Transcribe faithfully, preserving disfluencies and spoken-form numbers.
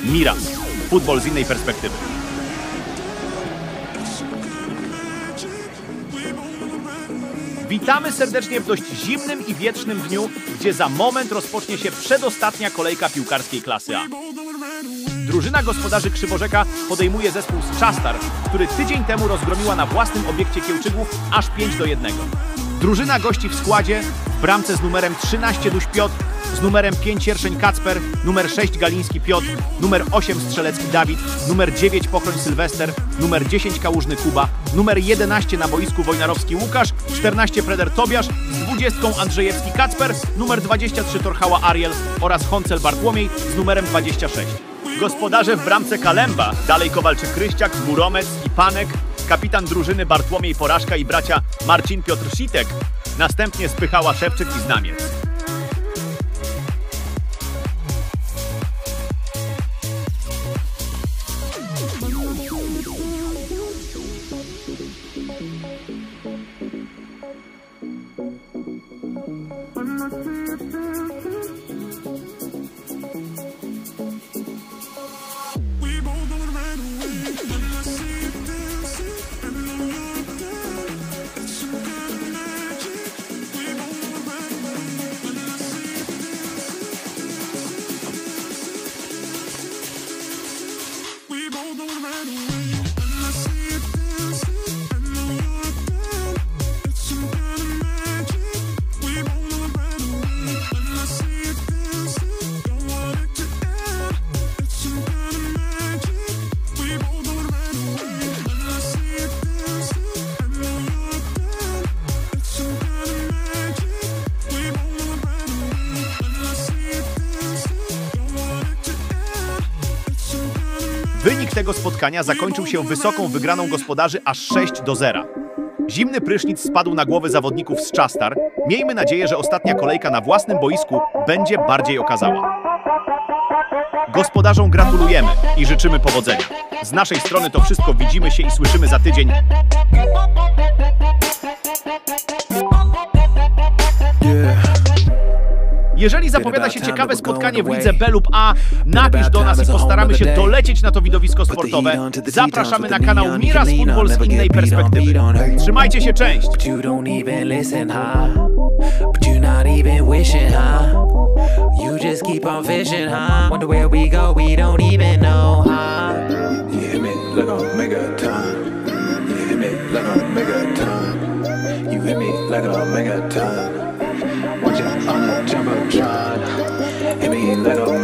Miras. Futbol z innej perspektywy. Witamy serdecznie w dość zimnym i wietrznym dniu, gdzie za moment rozpocznie się przedostatnia kolejka piłkarskiej klasy A. Drużyna gospodarzy Krzyworzeka podejmuje zespół z Czastar, który tydzień temu rozgromiła na własnym obiekcie Kiełczygów aż pięć do jednego. Drużyna gości w składzie w bramce z numerem trzynaście Duś Piotr, z numerem pięć Sierszeń Kacper, numer sześć Galiński Piotr, numer osiem Strzelecki Dawid, numer dziewięć Pochroń Sylwester, numer dziesięć Kałużny Kuba, numer jedenaście na boisku Wojnarowski Łukasz, czternaście Freder Tobiasz, z dwudziestką Andrzejewski Kacper, numer dwadzieścia trzy Torchała Ariel oraz Honcel Bartłomiej z numerem dwadzieścia sześć. Gospodarze w bramce Kalemba, dalej Kowalczyk Kryściak, Muromec i Panek, kapitan drużyny Bartłomiej Porażka i bracia Marcin Piotr Sitek, następnie Spychała Szewczyk i Znamiec. Wynik tego spotkania zakończył się wysoką wygraną gospodarzy aż sześć do zera. Zimny prysznic spadł na głowy zawodników z Czastar. Miejmy nadzieję, że ostatnia kolejka na własnym boisku będzie bardziej okazała. Gospodarzom gratulujemy i życzymy powodzenia. Z naszej strony to wszystko, widzimy się i słyszymy za tydzień. Jeżeli zapowiada się ciekawe spotkanie w lidze B lub A, napisz do nas i postaramy się dolecieć na to widowisko sportowe. Zapraszamy na kanał Miras Futbol z innej perspektywy. Trzymajcie się, cześć! Watch it on the jumbotron. Hit me like a